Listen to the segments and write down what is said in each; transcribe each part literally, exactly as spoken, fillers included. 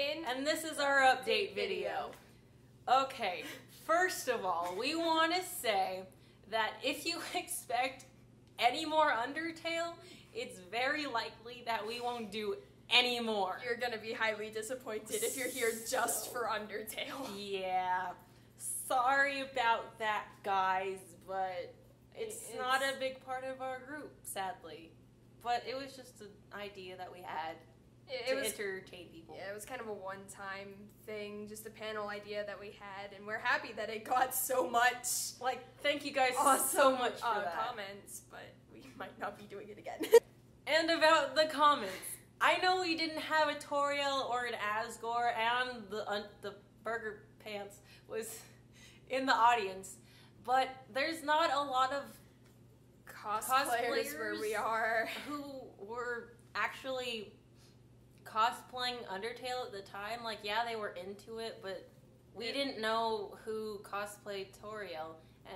Jane. And this is our update video. Okay, first of all, we want to say that if you expect any more Undertale, it's very likely that we won't do any more. You're gonna be highly disappointed if you're here just So- for Undertale. Yeah. Sorry about that, guys, but it's, It's- not a big part of our group, sadly. But it was just an idea that we had It, to it was entertain people. yeah, it was kind of a one-time thing, just a panel idea that we had, and we're happy that it got so much Like, thank you guys awesome so much for uh, that. comments, but we might not be doing it again. And about the comments, I know we didn't have a Toriel or an Asgore, and the uh, the Burger Pants was in the audience, but there's not a lot of Cosplayers where we Cosplayers? are. who were actually cosplaying Undertale at the time. Like, yeah, they were into it, but we Yeah. didn't know who cosplayed Toriel,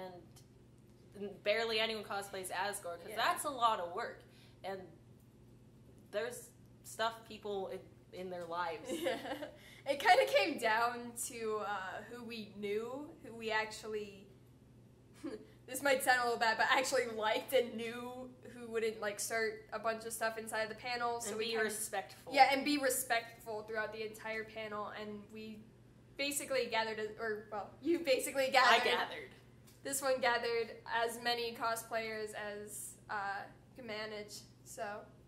and barely anyone cosplays Asgore, because Yeah. that's a lot of work, and there's stuff people in, in their lives. Yeah. It kind of came down to uh, who we knew, who we actually, this might sound a little bad, but actually liked and knew who wouldn't like start a bunch of stuff inside the panel. So and we be kind of, respectful. yeah, and be respectful throughout the entire panel. And we basically gathered, a, or well, you basically I gathered. gathered. This one gathered as many cosplayers as uh, could manage. So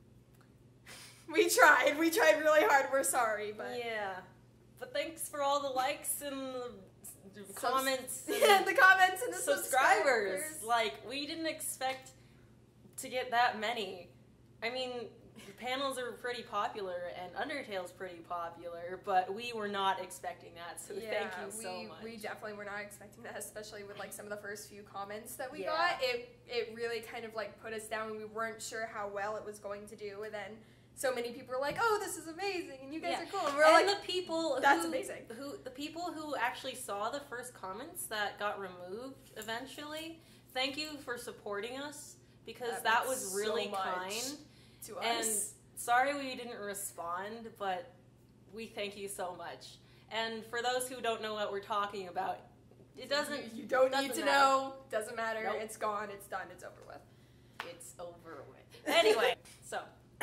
we tried. We tried really hard. We're sorry, but Yeah. But thanks for all the likes and the Subs- comments. and yeah, the comments and the subscribers. subscribers. Like, we didn't expect to get that many. I mean, panels are pretty popular and Undertale's pretty popular, but we were not expecting that, so Yeah, thank you so we, much. we definitely were not expecting that, especially with like some of the first few comments that we Yeah. got. It it really kind of like put us down when we weren't sure how well it was going to do, and then so many people were like, "Oh, this is amazing," and you guys Yeah. are cool, and we're and like, the people "That's who, amazing." Who the people who actually saw the first comments that got removed eventually, thank you for supporting us, because That that, means was really so much kind. to And us. sorry we didn't respond, but we thank you so much. And for those who don't know what we're talking about, it doesn't. You, you don't need doesn't to matter. know. Doesn't matter. Nope. It's gone. It's done. It's over with. It's over with. Anyway, so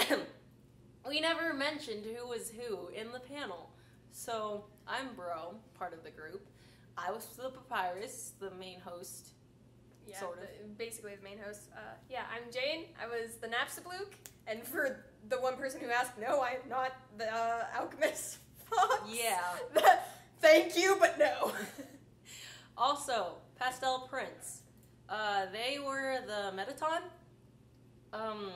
we never mentioned who was who in the panel. So I'm Bro, part of the group. I was the Papyrus, the main host. Yeah, Sort of. the- basically the main host. Uh, yeah, I'm Jane. I was the Napstablook, and for the one person who asked, no, I am not the uh, Alchemist Fox. Yeah. Thank you, but no. Also, Pastel Prince. Uh, they were the Metaton. Um,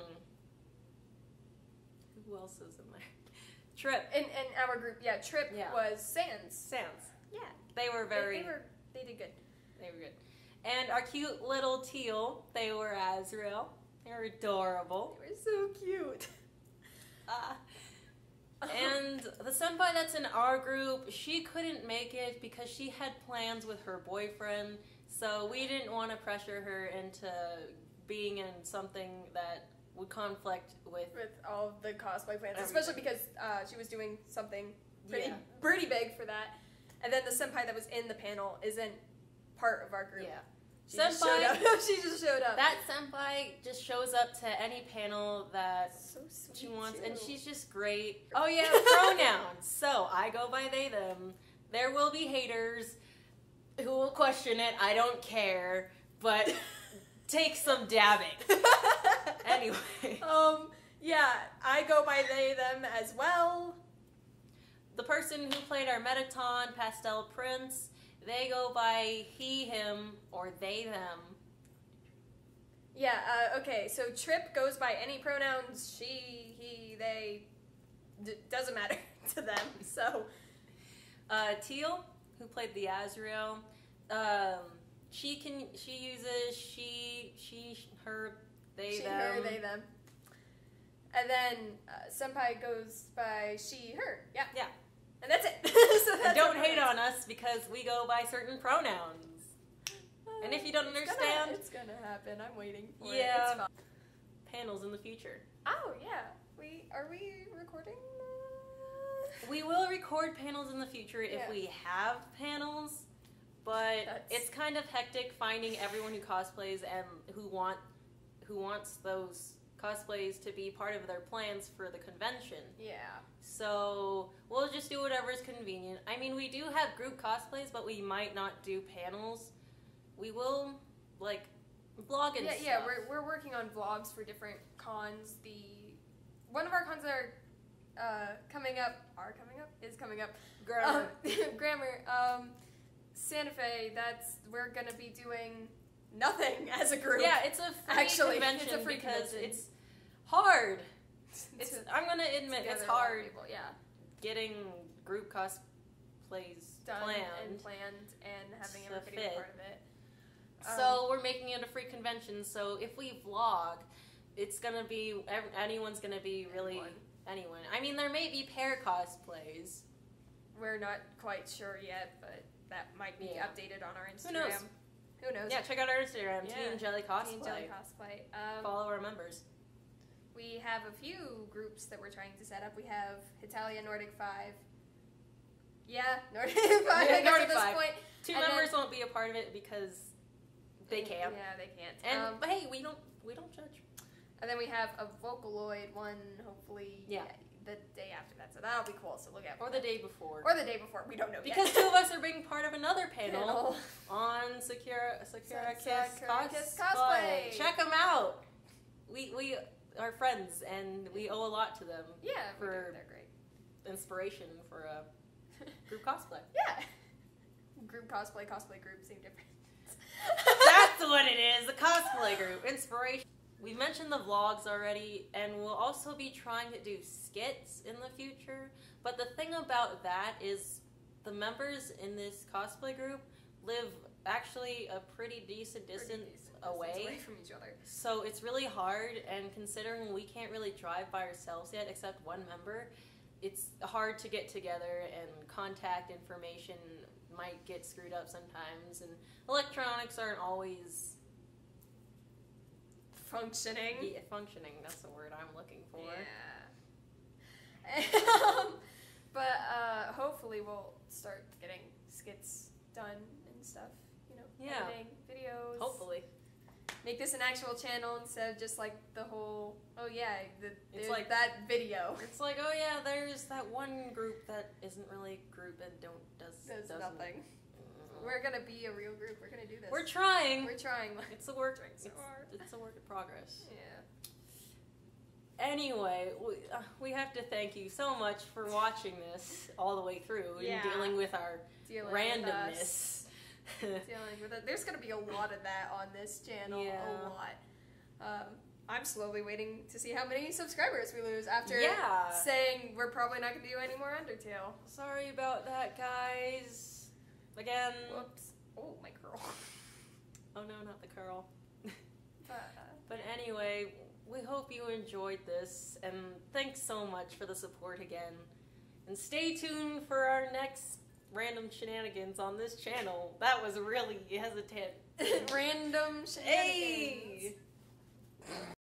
who else is in there? Trip. In, in our group, yeah, Trip Yeah. was Sans. Sans. Yeah, They were very. They, they were. They did good. They were good. And our cute little teal, they were Azrael. They were adorable. They were so cute. Uh, and the senpai that's in our group, she couldn't make it because she had plans with her boyfriend, so we didn't want to pressure her into being in something that would conflict with... With all of the cosplay plans, Everything. especially because uh, she was doing something pretty Yeah. pretty big for that. And then the senpai that was in the panel isn't part of our group. Yeah. She just showed Senpai- up. She just showed up. That senpai just shows up to any panel that so sweet. she wants, too. and she's just great. Oh yeah, pronouns. So I go by they, them. There will be haters who will question it. I don't care, but take some dabbing. Anyway, Um. Yeah, I go by they them as well. the person who played our Metaton, Pastel Prince, they go by he, him, or they, them. Yeah. Uh, okay. So Trip goes by any pronouns. She, he, they. D- doesn't matter to them. So. Uh, Teal, who played the Azrael, um, she can she uses she she her they she, them. her, they, them. And then uh, Senpai goes by she, her. Yeah. Yeah. And that's it. So And that's don't our hate pronouns. on us because we go by certain pronouns. And if you don't It's gonna- understand- it's gonna happen. I'm waiting for it. Yeah. It's fine. Panels in the future. Oh yeah. We are we recording? We will record panels in the future Yeah. if we have panels, but That's- it's kind of hectic finding everyone who cosplays and who want who wants those cosplays to be part of their plans for the convention. Yeah. So we'll just do whatever is convenient. I mean, we do have group cosplays, but we might not do panels. We will, like, vlog and Yeah, stuff. yeah, we're, we're working on vlogs for different cons. The one of our cons that are uh, coming up, are coming up, is coming up. Grammar. Um, grammar. Um, Santa Fe. That's we're gonna be doing nothing as a group. Yeah, it's a free Actually, convention it's a free because convention. it's hard. It's To- I'm gonna admit together it's a lot of hard people, yeah, getting group cosplays done planned. and planned and having to everybody fit. a part of it. Um, So we're making it a free convention. So if we vlog, it's gonna be ev- anyone's gonna be really Anyone. anyone. I mean, there may be pair cosplays. we're not quite sure yet, but that might be Yeah. updated on our Instagram. Who knows? Who knows? Yeah, check out our Instagram, Yeah. Team Jelly Cosplay. Team Jelly Cosplay. Um, Follow our members. We have a few groups that we're trying to set up. We have Italia Nordic five. Yeah, Nordic five. Yeah, I guess Nordic at this five. point. Two and members then- won't be a part of it because they can't. Yeah, they can't. And um, but hey, we don't we don't judge. and then we have a Vocaloid one. Hopefully, Yeah. the day after that. So that'll be cool. So look out. Or for the that. day before. Or the day before. We don't know Because yet. two of us are being part of another panel, Panel. on Sakura Sakura Sa- Kiss, Sakura cos- Kiss cosplay. Check them out. We we are friends and we owe a lot to them. Yeah, we do. For- They're great. Inspiration for a group cosplay. Yeah. Group cosplay, cosplay group, same difference. That's what it is. The cosplay group inspiration. We mentioned the vlogs already, and we'll also be trying to do skits in the future. But the thing about that is the members in this cosplay group live actually a pretty decent Pretty distance decent away. distance away from each other. So it's really hard, and considering we can't really drive by ourselves yet, except one member, it's hard to get together, and contact information might get screwed up sometimes, and electronics aren't always Functioning. yeah, functioning. That's the word I'm looking for. Yeah. um, but uh, hopefully we'll start getting skits done and stuff. You know, Yeah. editing videos. Hopefully. Make this an actual channel instead of just like the whole. Oh yeah, the, It's there's like- that video. It's like, oh yeah, there's that one group that isn't really a group and don't does Does doesn't- nothing. Mm. We're gonna be a real group. We're gonna do this. We're trying. We're trying. It's a work. Trying so it's, hard. it's a work in progress. Yeah. Anyway, we, uh, we have to thank you so much for watching this all the way through Yeah. and dealing with our Dealing with us. randomness. Dealing with it. There's gonna be a lot of that on this channel. Yeah. A lot. Um, I'm slowly waiting to see how many subscribers we lose after Yeah. saying we're probably not gonna do any more Undertale. Sorry about that, guys. Again. Whoops. Oh, my curl. Oh no, not the curl. But, uh, But anyway, we hope you enjoyed this, and thanks so much for the support again. And stay tuned for our next random shenanigans on this channel. That was really hesitant. random shenanigans. Hey!